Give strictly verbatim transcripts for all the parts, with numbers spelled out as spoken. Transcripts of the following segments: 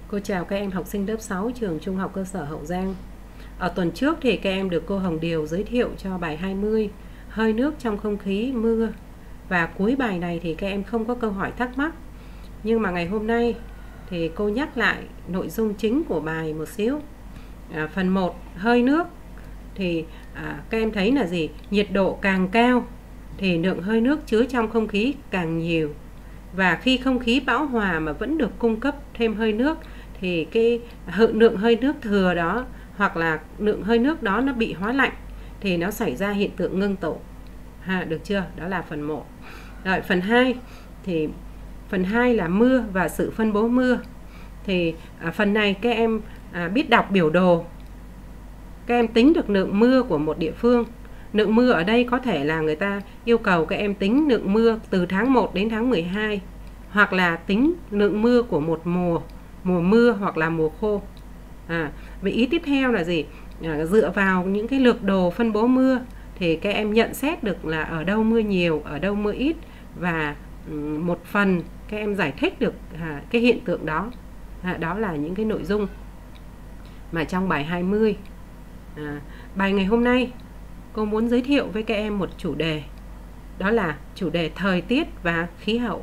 Cô chào các em học sinh lớp sáu trường Trung học cơ sở Hậu Giang. Ở tuần trước thì các em được cô Hồng Điều giới thiệu cho bài hai mươi, hơi nước trong không khí mưa. Và cuối bài này thì các em không có câu hỏi thắc mắc. Nhưng mà ngày hôm nay thì cô nhắc lại nội dung chính của bài một xíu. À, phần một, hơi nước. Thì à, các em thấy là gì? Nhiệt độ càng cao thì lượng hơi nước chứa trong không khí càng nhiều. Và khi không khí bão hòa mà vẫn được cung cấp thêm hơi nước thì cái lượng hơi nước thừa đó hoặc là lượng hơi nước đó nó bị hóa lạnh thì nó xảy ra hiện tượng ngưng tụ. Ha, được chưa? Đó là phần một. Rồi phần hai thì phần hai là mưa và sự phân bố mưa. Thì à, phần này các em à, biết đọc biểu đồ. Các em tính được lượng mưa của một địa phương. Lượng mưa ở đây có thể là người ta yêu cầu các em tính lượng mưa từ tháng một đến tháng mười hai, hoặc là tính lượng mưa của một mùa, mùa mưa hoặc là mùa khô. À, vậy ý tiếp theo là gì? À, dựa vào những cái lược đồ phân bố mưa thì các em nhận xét được là ở đâu mưa nhiều, ở đâu mưa ít, và um, một phần các em giải thích được à, cái hiện tượng đó. À, đó là những cái nội dung mà trong bài hai mươi. À, bài ngày hôm nay cô muốn giới thiệu với các em một chủ đề. Đó là chủ đề thời tiết và khí hậu.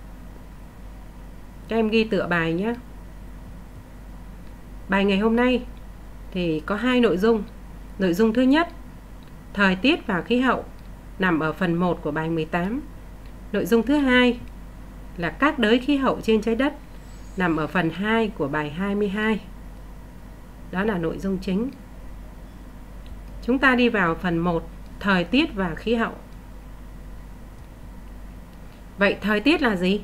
Các em ghi tựa bài nhé. Bài ngày hôm nay thì có hai nội dung. Nội dung thứ nhất, thời tiết và khí hậu, nằm ở phần một của bài mười tám. Nội dung thứ hai là các đới khí hậu trên trái đất, nằm ở phần hai của bài hai mươi hai. Đó là nội dung chính. Chúng ta đi vào phần một, thời tiết và khí hậu. Vậy thời tiết là gì?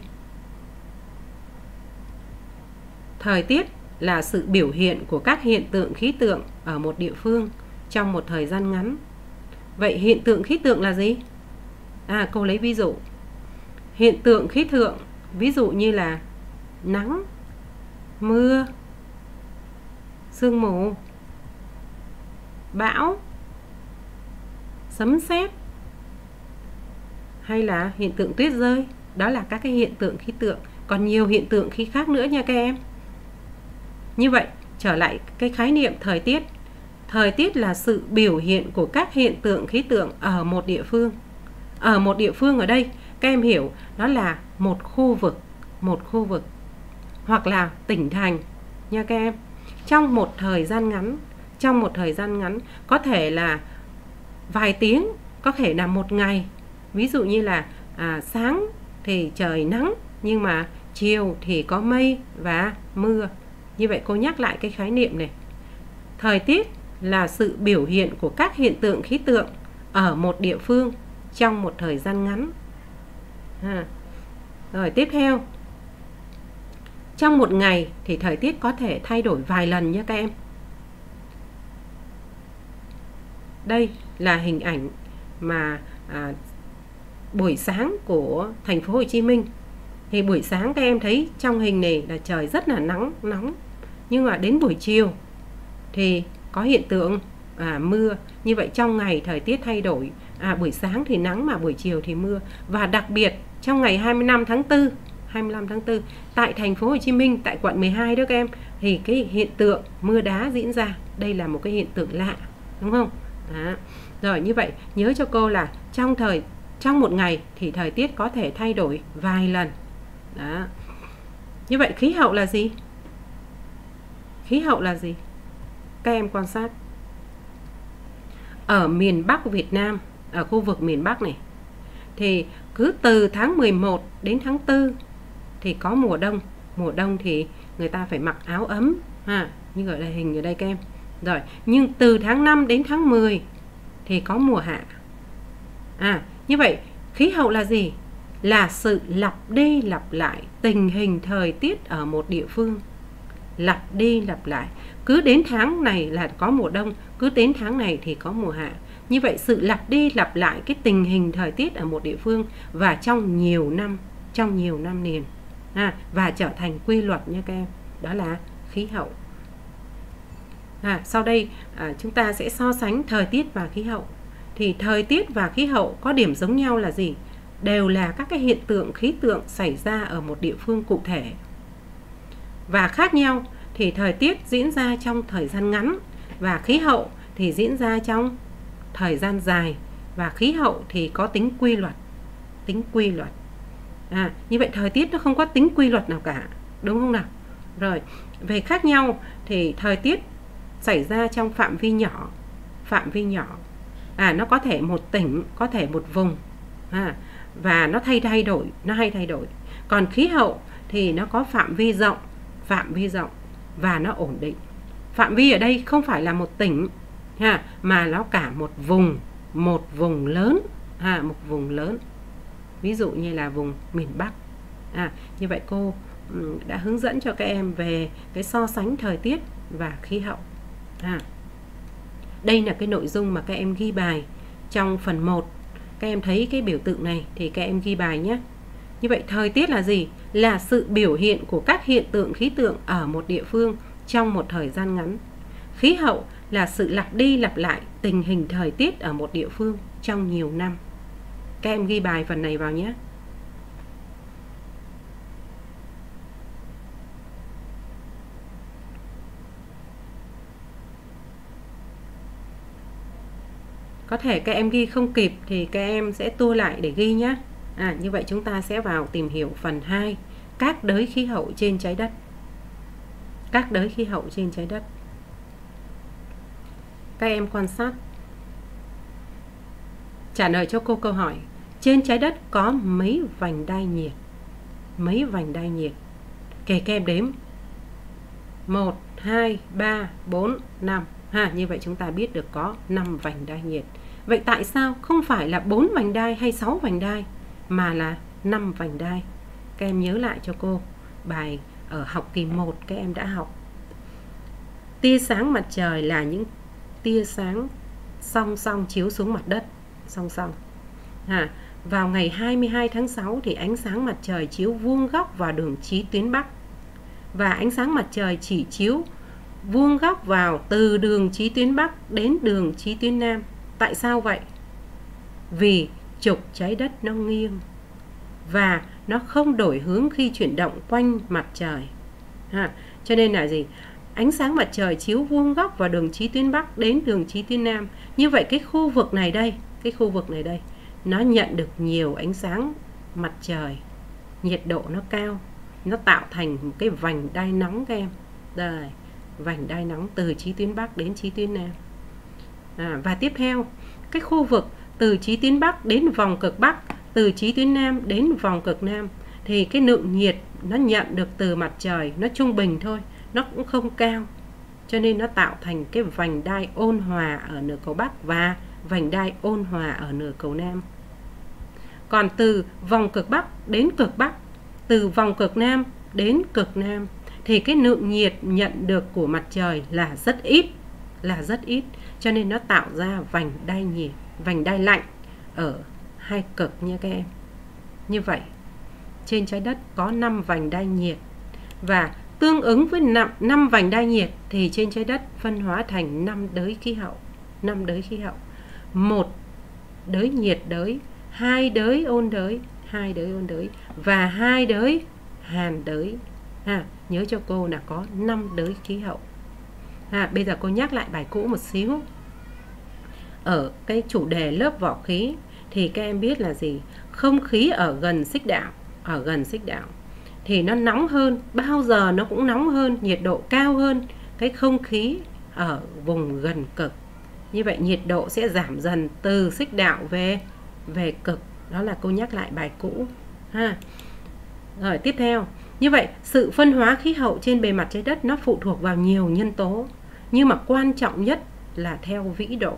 Thời tiết là sự biểu hiện của các hiện tượng khí tượng ở một địa phương trong một thời gian ngắn. Vậy hiện tượng khí tượng là gì? À, cô lấy ví dụ. Hiện tượng khí tượng ví dụ như là nắng, mưa, sương mù, bão, sấm sét, hay là hiện tượng tuyết rơi. Đó là các cái hiện tượng khí tượng. Còn nhiều hiện tượng khí khác nữa nha các em. Như vậy, trở lại cái khái niệm thời tiết. Thời tiết là sự biểu hiện của các hiện tượng khí tượng ở một địa phương. Ở một địa phương ở đây, các em hiểu đó là một khu vực, một khu vực hoặc là tỉnh thành nha các em. Trong một thời gian ngắn, trong một thời gian ngắn có thể là vài tiếng, có thể là một ngày. Ví dụ như là à, sáng thì trời nắng, nhưng mà chiều thì có mây và mưa. Như vậy cô nhắc lại cái khái niệm này. Thời tiết là sự biểu hiện của các hiện tượng khí tượng ở một địa phương trong một thời gian ngắn. À. Rồi tiếp theo, trong một ngày thì thời tiết có thể thay đổi vài lần nhé các em. Đây là hình ảnh mà à, buổi sáng của thành phố Hồ Chí Minh. Thì buổi sáng các em thấy trong hình này là trời rất là nắng, nóng. Nhưng mà đến buổi chiều thì có hiện tượng à, mưa. Như vậy trong ngày thời tiết thay đổi. À, buổi sáng thì nắng mà buổi chiều thì mưa. Và đặc biệt trong ngày hai mươi lăm tháng tư, hai mươi lăm tháng tư tại thành phố Hồ Chí Minh, tại quận mười hai đó các em, thì cái hiện tượng mưa đá diễn ra. Đây là một cái hiện tượng lạ, đúng không? Đó. Rồi như vậy nhớ cho cô là trong thời trong một ngày thì thời tiết có thể thay đổi vài lần. Đó. Như vậy khí hậu là gì? Khí hậu là gì? Các em quan sát. Ở miền Bắc Việt Nam, ở khu vực miền Bắc này, thì cứ từ tháng mười một đến tháng tư thì có mùa đông. Mùa đông thì người ta phải mặc áo ấm ha, như ở đây hình ở đây các em. Rồi, nhưng từ tháng năm đến tháng mười thì có mùa hạ. À, như vậy khí hậu là gì? Là sự lặp đi lặp lại tình hình thời tiết ở một địa phương. Lặp đi lặp lại. Cứ đến tháng này là có mùa đông, cứ đến tháng này thì có mùa hạ. Như vậy sự lặp đi lặp lại cái tình hình thời tiết ở một địa phương và trong nhiều năm, trong nhiều năm liền. À, và trở thành quy luật nha các em. Đó là khí hậu. À, sau đây à, chúng ta sẽ so sánh thời tiết và khí hậu. Thì thời tiết và khí hậu có điểm giống nhau là gì? Đều là các cái hiện tượng khí tượng xảy ra ở một địa phương cụ thể. và khác nhau thì thời tiết diễn ra trong thời gian ngắn và khí hậu thì diễn ra trong thời gian dài, và khí hậu thì có tính quy luật, tính quy luật. À, như vậy thời tiết nó không có tính quy luật nào cả, đúng không nào? Rồi, về khác nhau thì thời tiết xảy ra trong phạm vi nhỏ, phạm vi nhỏ. À, nó có thể một tỉnh, có thể một vùng. À, và nó thay thay đổi, nó hay thay đổi. Còn khí hậu thì nó có phạm vi rộng, phạm vi rộng và nó ổn định. Phạm vi ở đây không phải là một tỉnh ha, mà nó cả một vùng, một vùng lớn, à, một vùng lớn. Ví dụ như là vùng miền Bắc. À, như vậy cô đã hướng dẫn cho các em về cái so sánh thời tiết và khí hậu. À, đây là cái nội dung mà các em ghi bài trong phần một. Các em thấy cái biểu tượng này thì các em ghi bài nhé. Như vậy thời tiết là gì? Là sự biểu hiện của các hiện tượng khí tượng ở một địa phương trong một thời gian ngắn. Khí hậu là sự lặp đi lặp lại tình hình thời tiết ở một địa phương trong nhiều năm. Các em ghi bài phần này vào nhé. Có thể các em ghi không kịp thì các em sẽ tua lại để ghi nhé. À, như vậy chúng ta sẽ vào tìm hiểu phần hai, các đới khí hậu trên trái đất. Các đới khí hậu trên trái đất. Các em quan sát. Trả lời cho cô câu hỏi. Trên trái đất có mấy vành đai nhiệt? Mấy vành đai nhiệt? Kể các em đếm. một, hai, ba, bốn, năm. Ha, như vậy chúng ta biết được có năm vành đai nhiệt. Vậy tại sao không phải là bốn vành đai hay sáu vành đai mà là năm vành đai? Các em nhớ lại cho cô bài ở học kỳ một các em đã học. Tia sáng mặt trời là những tia sáng song song chiếu xuống mặt đất, song song. À, vào ngày hai mươi hai tháng sáu thì ánh sáng mặt trời chiếu vuông góc vào đường chí tuyến Bắc, và ánh sáng mặt trời chỉ chiếu vuông góc vào từ đường chí tuyến Bắc đến đường chí tuyến Nam. Tại sao vậy? Vì trục trái đất nó nghiêng và nó không đổi hướng khi chuyển động quanh mặt trời. À, cho nên là gì? Ánh sáng mặt trời chiếu vuông góc vào đường chí tuyến Bắc đến đường chí tuyến Nam. Như vậy cái khu vực này đây, cái khu vực này đây, nó nhận được nhiều ánh sáng mặt trời, nhiệt độ nó cao, nó tạo thành một cái vành đai nóng các em. Đây, vành đai nóng từ chí tuyến Bắc đến chí tuyến Nam. À, và tiếp theo, cái khu vực từ chí tuyến Bắc đến vòng cực Bắc, từ chí tuyến Nam đến vòng cực Nam, thì cái lượng nhiệt nó nhận được từ mặt trời nó trung bình thôi, nó cũng không cao, cho nên nó tạo thành cái vành đai ôn hòa ở nửa cầu Bắc và vành đai ôn hòa ở nửa cầu Nam. Còn từ vòng cực Bắc đến cực Bắc, từ vòng cực Nam đến cực Nam, thì cái lượng nhiệt nhận được của mặt trời là rất ít, là rất ít, cho nên nó tạo ra vành đai nhiệt, vành đai lạnh ở hai cực nha các em. Như vậy, trên trái đất có năm vành đai nhiệt, và tương ứng với năm vành đai nhiệt thì trên trái đất phân hóa thành năm đới khí hậu. năm đới khí hậu. Một đới nhiệt đới, hai đới ôn đới, hai đới ôn đới và hai đới hàn đới. À, nhớ cho cô là có năm đới khí hậu. À, bây giờ cô nhắc lại bài cũ một xíu. Ở cái chủ đề lớp vỏ khí thì các em biết là gì? Không khí ở gần xích đạo, ở gần xích đạo thì nó nóng hơn, bao giờ nó cũng nóng hơn, nhiệt độ cao hơn cái không khí ở vùng gần cực. Như vậy nhiệt độ sẽ giảm dần từ xích đạo về về cực. Đó là cô nhắc lại bài cũ ha. Rồi tiếp theo, như vậy sự phân hóa khí hậu trên bề mặt trái đất nó phụ thuộc vào nhiều nhân tố, nhưng mà quan trọng nhất là theo vĩ độ.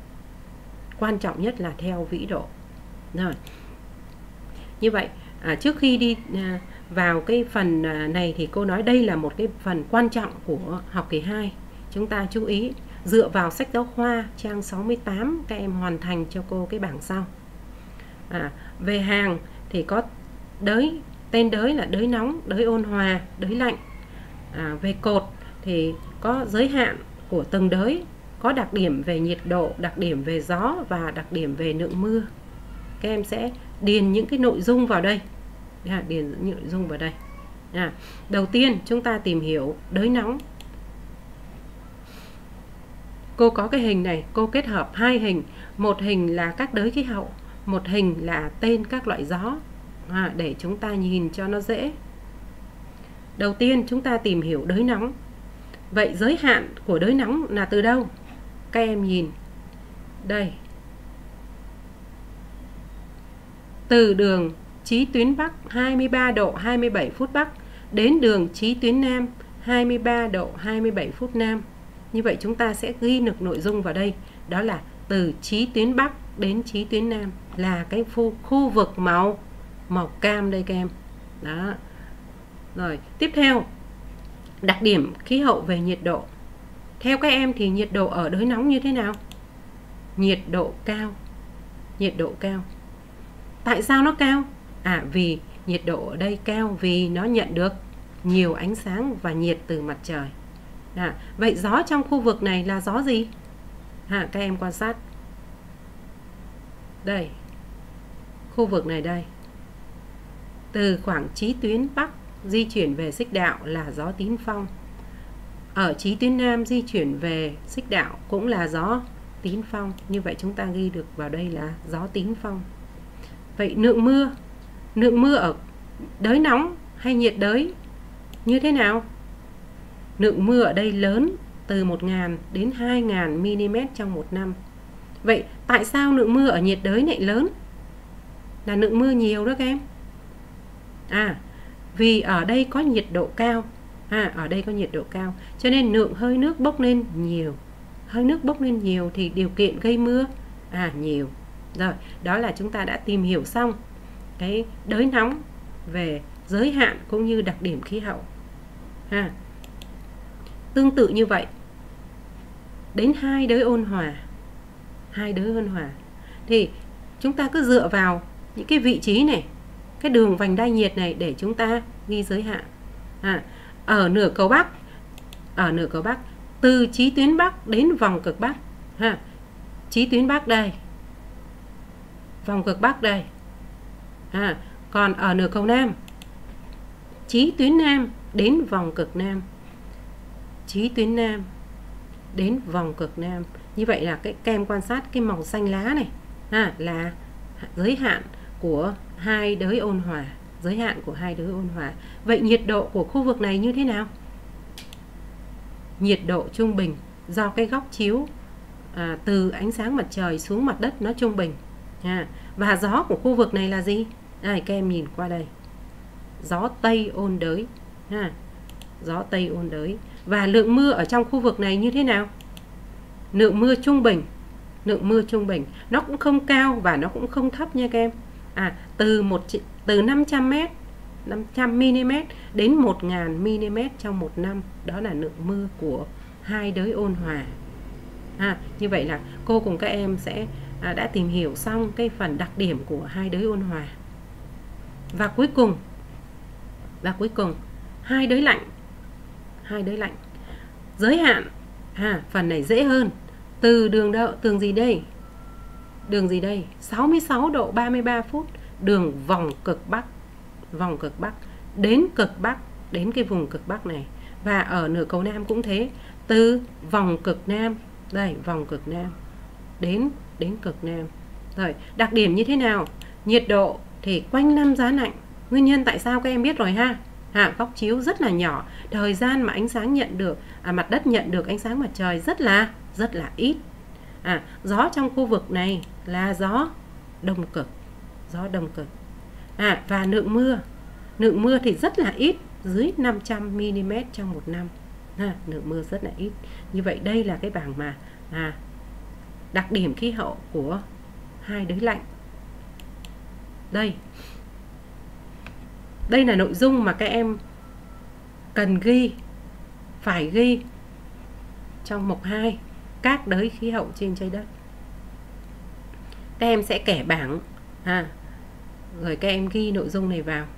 Quan trọng nhất là theo vĩ độ. Rồi. Như vậy à, trước khi đi à, vào cái phần à, này thì cô nói đây là một cái phần quan trọng của học kỳ hai. Chúng ta chú ý dựa vào sách giáo khoa trang sáu mươi tám, các em hoàn thành cho cô cái bảng sau. À, về hàng thì có đới, tên đới là đới nóng, đới ôn hòa, đới lạnh. À, về cột thì có giới hạn của từng đới, có đặc điểm về nhiệt độ, đặc điểm về gió và đặc điểm về lượng mưa. Các em sẽ điền những cái nội dung vào đây. À, điền những nội dung vào đây. À, đầu tiên chúng ta tìm hiểu đới nóng. Cô có cái hình này, cô kết hợp hai hình. Một hình là các đới khí hậu, một hình là tên các loại gió, à, để chúng ta nhìn cho nó dễ. Đầu tiên chúng ta tìm hiểu đới nóng. Vậy giới hạn của đới nóng là từ đâu? Các em nhìn đây, từ đường chí tuyến Bắc hai mươi ba độ hai mươi bảy phút Bắc đến đường chí tuyến Nam hai mươi ba độ hai mươi bảy phút Nam. Như vậy chúng ta sẽ ghi được nội dung vào đây, đó là từ chí tuyến Bắc đến chí tuyến Nam là cái khu, khu vực màu màu cam đây các em. Đó. Rồi, tiếp theo đặc điểm khí hậu về nhiệt độ. Theo các em thì nhiệt độ ở đới nóng như thế nào? Nhiệt độ cao. Nhiệt độ cao. Tại sao nó cao? À, vì nhiệt độ ở đây cao vì nó nhận được nhiều ánh sáng và nhiệt từ mặt trời. À, vậy gió trong khu vực này là gió gì? À, các em quan sát. Đây. Khu vực này đây. Từ khoảng chí tuyến Bắc di chuyển về xích đạo là gió tín phong. Ở chí tuyến Nam di chuyển về xích đạo cũng là gió tín phong. Như vậy chúng ta ghi được vào đây là gió tín phong. Vậy lượng mưa, lượng mưa ở đới nóng hay nhiệt đới như thế nào? Lượng mưa ở đây lớn, từ một nghìn đến hai nghìn mi-li-mét trong một năm. Vậy tại sao lượng mưa ở nhiệt đới lại lớn? Là lượng mưa nhiều đó các em. À, vì ở đây có nhiệt độ cao. À, ở đây có nhiệt độ cao, cho nên lượng hơi nước bốc lên nhiều. Hơi nước bốc lên nhiều thì điều kiện gây mưa à nhiều. Rồi, đó là chúng ta đã tìm hiểu xong cái đới nóng về giới hạn cũng như đặc điểm khí hậu. À, tương tự như vậy, đến hai đới ôn hòa. Hai đới ôn hòa thì chúng ta cứ dựa vào những cái vị trí này, cái đường vành đai nhiệt này để chúng ta ghi giới hạn. À, ở nửa cầu Bắc, ở nửa cầu Bắc từ chí tuyến Bắc đến vòng cực Bắc. Ha, chí tuyến Bắc đây, vòng cực Bắc đây. À, còn ở nửa cầu Nam, chí tuyến Nam đến vòng cực Nam, chí tuyến Nam đến vòng cực Nam. Như vậy là cái kem quan sát cái màu xanh lá này, à, là giới hạn của hai đới ôn hòa, giới hạn của hai đới ôn hòa. Vậy nhiệt độ của khu vực này như thế nào? Nhiệt độ trung bình do cái góc chiếu à, từ ánh sáng mặt trời xuống mặt đất nó trung bình. À, và gió của khu vực này là gì? Đây, các em nhìn qua đây, gió Tây ôn đới. À, gió Tây ôn đới. Và lượng mưa ở trong khu vực này như thế nào? Lượng mưa trung bình. Lượng mưa trung bình, nó cũng không cao và nó cũng không thấp nha các em. À, từ một từ năm trăm mét, năm trăm mi-li-mét đến một nghìn mi-li-mét trong một năm. Đó là lượng mưa của hai đới ôn hòa. À, như vậy là cô cùng các em sẽ à, đã tìm hiểu xong cái phần đặc điểm của hai đới ôn hòa. Và cuối cùng, và cuối cùng hai đới lạnh. Hai đới lạnh. Giới hạn, à, phần này dễ hơn. Từ đường đậu, đường gì đây? Đường gì đây? sáu mươi sáu độ ba mươi ba phút, đường vòng cực Bắc. Vòng cực Bắc đến cực Bắc, đến cái vùng cực Bắc này. Và ở nửa cầu Nam cũng thế, từ vòng cực Nam, đây, vòng cực Nam đến đến cực Nam. Rồi, đặc điểm như thế nào? Nhiệt độ thì quanh năm giá lạnh. Nguyên nhân tại sao các em biết rồi ha? À, góc chiếu rất là nhỏ, thời gian mà ánh sáng nhận được, à, mặt đất nhận được ánh sáng mặt trời rất là rất là ít. À, gió trong khu vực này là gió đông cực, gió đông cực. À, và lượng mưa, lượng mưa thì rất là ít, dưới năm trăm mi-li-mét trong một năm. À, lượng mưa rất là ít. Như vậy đây là cái bảng mà à, đặc điểm khí hậu của hai đới lạnh. Đây, đây là nội dung mà các em cần ghi, phải ghi trong mục hai, các đới khí hậu trên trái đất. Các em sẽ kẻ bảng, à, rồi các em ghi nội dung này vào.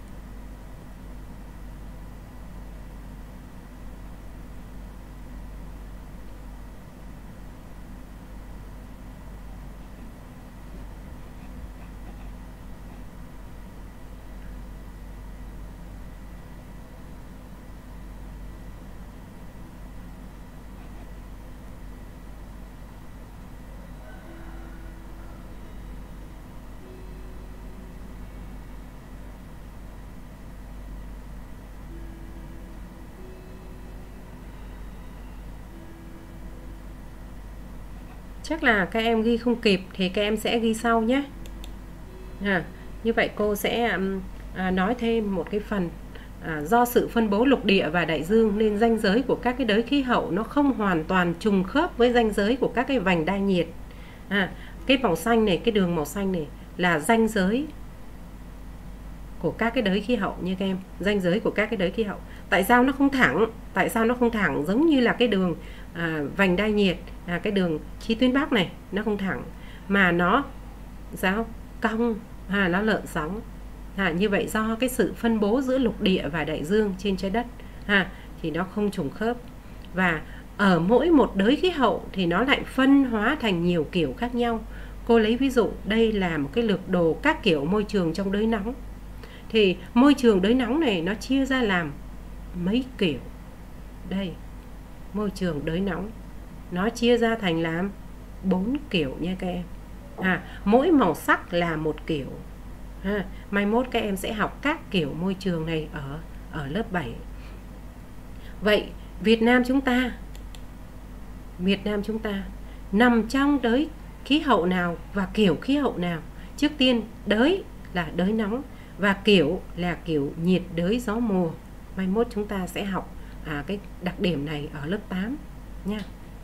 Chắc là các em ghi không kịp thì các em sẽ ghi sau nhé. À, như vậy cô sẽ à, nói thêm một cái phần. À, do sự phân bố lục địa và đại dương nên ranh giới của các cái đới khí hậu nó không hoàn toàn trùng khớp với ranh giới của các cái vành đai nhiệt. À, cái màu xanh này, cái đường màu xanh này là ranh giới của các cái đới khí hậu như các em, ranh giới của các cái đới khí hậu. Tại sao nó không thẳng? Tại sao nó không thẳng giống như là cái đường à, vành đai nhiệt, à, cái đường chí tuyến Bắc này nó không thẳng mà nó sao cong, à, nó lợn sóng. À, như vậy do cái sự phân bố giữa lục địa và đại dương trên trái đất, à, thì nó không trùng khớp. Và ở mỗi một đới khí hậu thì nó lại phân hóa thành nhiều kiểu khác nhau. Cô lấy ví dụ đây là một cái lược đồ các kiểu môi trường trong đới nóng. Thì môi trường đới nóng này nó chia ra làm mấy kiểu. Đây, môi trường đới nóng nó chia ra thành làm bốn kiểu nha các em. À, mỗi màu sắc là một kiểu. À, mai mốt các em sẽ học các kiểu môi trường này ở ở lớp bảy. Vậy Việt Nam chúng ta Việt Nam chúng ta nằm trong đới khí hậu nào và kiểu khí hậu nào? Trước tiên, đới là đới nóng và kiểu là kiểu nhiệt đới gió mùa. Mai mốt chúng ta sẽ học à, cái đặc điểm này ở lớp tám nha.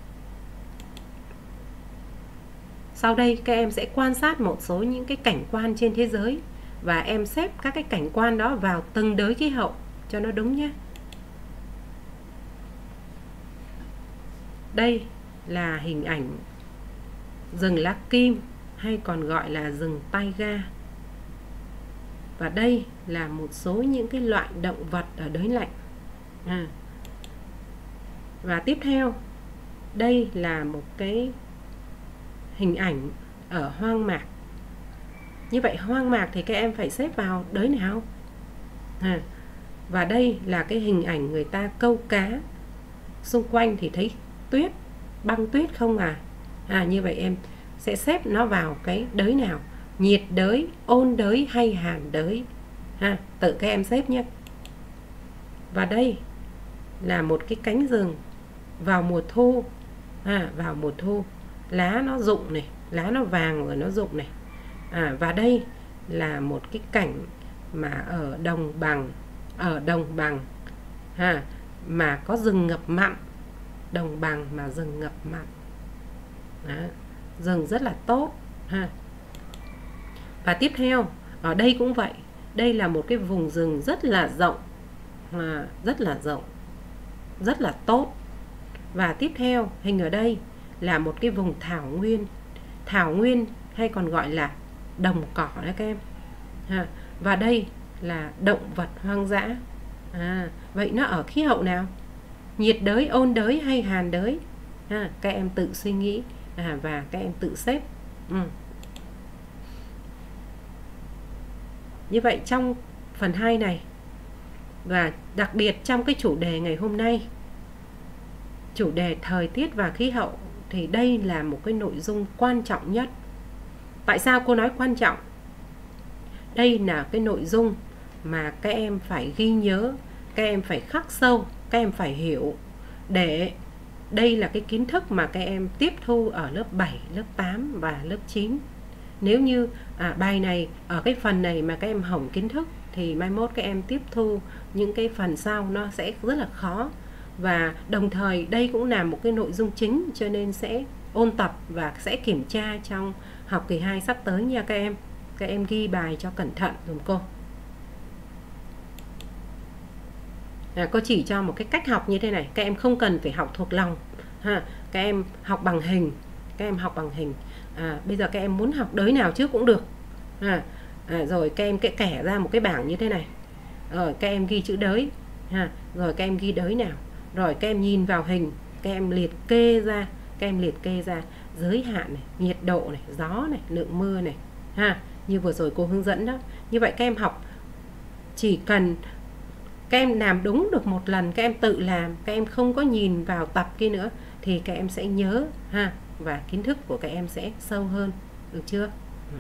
Sau đây các em sẽ quan sát một số những cái cảnh quan trên thế giới và em xếp các cái cảnh quan đó vào từng đới khí hậu cho nó đúng nhé. Đây là hình ảnh rừng lá kim hay còn gọi là rừng taiga. Và đây là một số những cái loại động vật ở đới lạnh. À. Và tiếp theo, đây là một cái hình ảnh ở hoang mạc. Như vậy hoang mạc thì các em phải xếp vào đới nào? À. Và đây là cái hình ảnh người ta câu cá. Xung quanh thì thấy tuyết, băng tuyết không à? À, như vậy em sẽ xếp nó vào cái đới nào? Nhiệt đới, ôn đới hay hàn đới? Ha, tự các em xếp nhé. Và đây là một cái cánh rừng vào mùa thu. À, vào mùa thu, lá nó rụng này, lá nó vàng rồi nó rụng này. À, và đây là một cái cảnh mà ở đồng bằng, ở đồng bằng ha, mà có rừng ngập mặn. Đồng bằng mà rừng ngập mặn. Đó, rừng rất là tốt ha. Và tiếp theo, ở đây cũng vậy. Đây là một cái vùng rừng rất là rộng, à, rất là rộng, rất là tốt. Và tiếp theo, hình ở đây là một cái vùng thảo nguyên. Thảo nguyên hay còn gọi là đồng cỏ đấy các em. À, và đây là động vật hoang dã. À, vậy nó ở khí hậu nào? Nhiệt đới, ôn đới hay hàn đới? À, các em tự suy nghĩ à, và các em tự xếp. Ừ. Như vậy trong phần hai này, và đặc biệt trong cái chủ đề ngày hôm nay, chủ đề thời tiết và khí hậu, thì đây là một cái nội dung quan trọng nhất. Tại sao cô nói quan trọng? Đây là cái nội dung mà các em phải ghi nhớ, các em phải khắc sâu, các em phải hiểu, để đây là cái kiến thức mà các em tiếp thu ở lớp bảy, lớp tám và lớp chín. Nếu như à, bài này, ở cái phần này mà các em hỏng kiến thức thì mai mốt các em tiếp thu những cái phần sau nó sẽ rất là khó. Và đồng thời đây cũng là một cái nội dung chính, cho nên sẽ ôn tập và sẽ kiểm tra trong học kỳ hai sắp tới nha các em. Các em ghi bài cho cẩn thận dùm cô. À, cô chỉ cho một cái cách học như thế này, các em không cần phải học thuộc lòng ha. Các em học bằng hình, các em học bằng hình. À, bây giờ các em muốn học đới nào trước cũng được. À, à, rồi các em kể kẻ ra một cái bảng như thế này. Rồi các em ghi chữ đới ha. Rồi các em ghi đới nào. Rồi các em nhìn vào hình, các em liệt kê ra, các em liệt kê ra giới hạn này, nhiệt độ này, gió này, lượng mưa này ha, như vừa rồi cô hướng dẫn đó. Như vậy các em học chỉ cần các em làm đúng được một lần, các em tự làm, các em không có nhìn vào tập kia nữa, thì các em sẽ nhớ ha, và kiến thức của các em sẽ sâu hơn, được chưa? Ừ.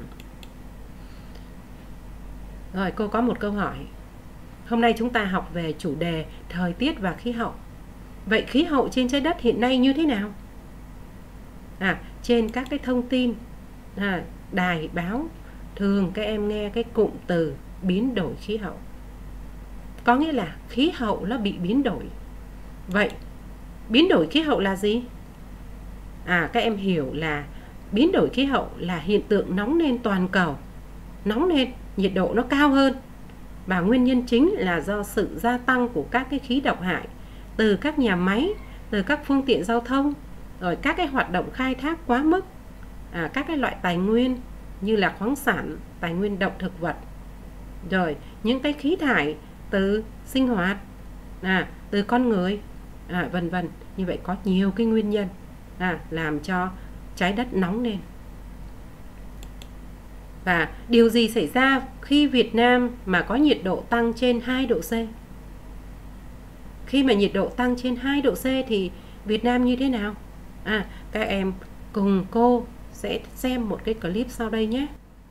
Rồi cô có một câu hỏi. Hôm nay chúng ta học về chủ đề thời tiết và khí hậu. Vậy khí hậu trên trái đất hiện nay như thế nào? À, trên các cái thông tin à, đài báo, thường các em nghe cái cụm từ biến đổi khí hậu. Có nghĩa là khí hậu nó bị biến đổi. Vậy biến đổi khí hậu là gì? À, các em hiểu là biến đổi khí hậu là hiện tượng nóng lên toàn cầu. Nóng lên, nhiệt độ nó cao hơn. Và nguyên nhân chính là do sự gia tăng của các cái khí độc hại từ các nhà máy, từ các phương tiện giao thông, rồi các cái hoạt động khai thác quá mức, à, các cái loại tài nguyên như là khoáng sản, tài nguyên động thực vật, rồi những cái khí thải từ sinh hoạt, à, từ con người, à, vân vân. Như vậy có nhiều cái nguyên nhân à, làm cho trái đất nóng lên. Và điều gì xảy ra khi Việt Nam mà có nhiệt độ tăng trên hai độ C? Khi mà nhiệt độ tăng trên hai độ C thì Việt Nam như thế nào? À, các em cùng cô sẽ xem một cái clip sau đây nhé.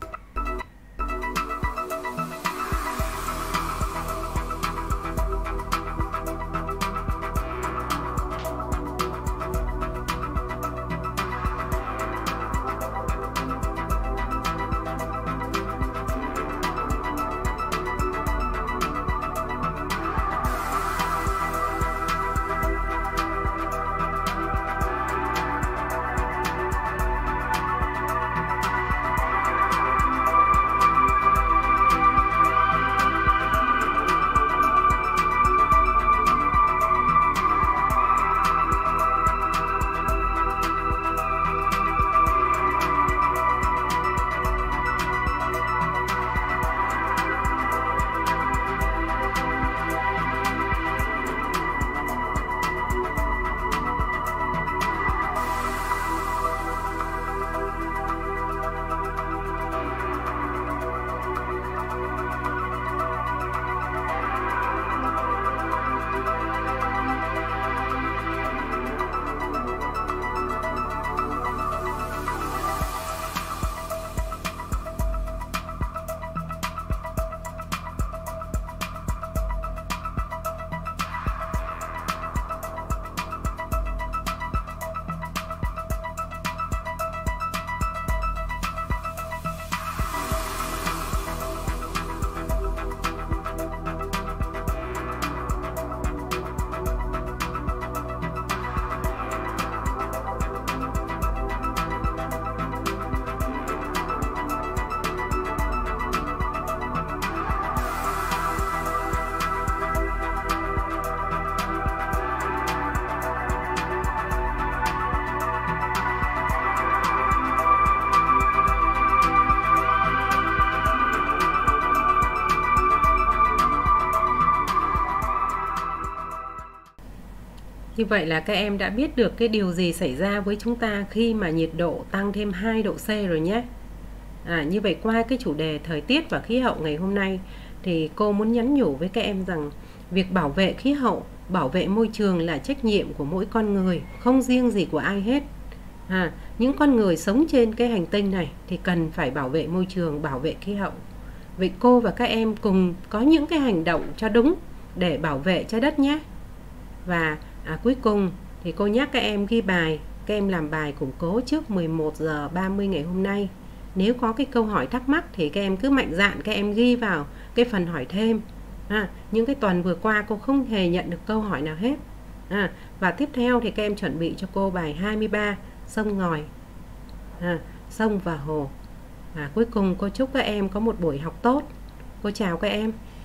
Như vậy là các em đã biết được cái điều gì xảy ra với chúng ta khi mà nhiệt độ tăng thêm hai độ C rồi nhé. À, như vậy qua cái chủ đề thời tiết và khí hậu ngày hôm nay thì cô muốn nhắn nhủ với các em rằng việc bảo vệ khí hậu, bảo vệ môi trường là trách nhiệm của mỗi con người, không riêng gì của ai hết. À, những con người sống trên cái hành tinh này thì cần phải bảo vệ môi trường, bảo vệ khí hậu. Vậy cô và các em cùng có những cái hành động cho đúng để bảo vệ trái đất nhé. Và à, cuối cùng thì cô nhắc các em ghi bài, các em làm bài củng cố trước mười một giờ ba mươi ngày hôm nay. Nếu có cái câu hỏi thắc mắc thì các em cứ mạnh dạn các em ghi vào cái phần hỏi thêm. À, những cái tuần vừa qua cô không hề nhận được câu hỏi nào hết. À, và tiếp theo thì các em chuẩn bị cho cô bài hai mươi ba, sông ngòi, à, sông và hồ. À, cuối cùng cô chúc các em có một buổi học tốt. Cô chào các em.